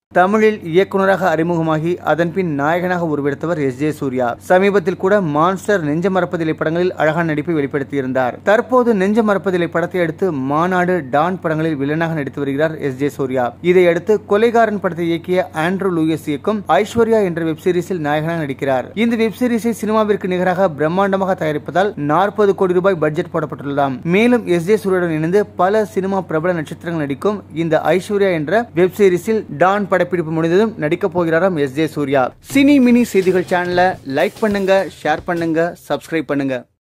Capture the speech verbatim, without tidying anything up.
தமிழில் இயக்குனராக அறிமுகமாகி அதன் பின் நாயகனாக உருவெடுத்தவர் எஸ் ஜே சூர்யா. சமீபத்தில் கூட மான்ஸ்டர், நெஞ்ச மறப்பதில்லை படங்களில் அழகான நடிப்பை வெளிப்படுத்தியிருந்தார். தற்போது நெஞ்ச மறப்பதில்லை படத்தை அடுத்து மாநாடு, டான் படங்களில் வில்லனாக நடித்து வருகிறார் எஸ் ஜே சூர்யா. இதையடுத்து கொலைகாரன் படத்தை இயக்கிய ஆண்ட்ரூ லூயிஸ் இயக்கும் ஐஸ்வர்யா என்ற வெப் சீரிஸில் நாயகனாக நடிக்கிறார். இந்த வெப் சீரிஸை சினிமாவிற்கு நிகராக பிரம்மாண்டமாக தயாரிப்பதால் நாற்பது கோடி ரூபாய் பட்ஜெட் போடப்பட்டுள்ளதாம். மேலும் எஸ் ஜே சூர்யாவுடன் இணைந்து பல சினிமா பிரபல நட்சத்திரங்கள் நடிக்கும் இந்த ஐஸ்வர்யா என்ற வெப் சீரிஸில் டான் படப்பிடிப்பு முடிந்ததும் நடிக்க போகிறாராம் S J Surya. Cine mini செய்திகள் சேனலை லைக் பண்ணுங்க, ஷேர் பண்ணுங்க, சப்ஸ்கிரைப் பண்ணுங்க.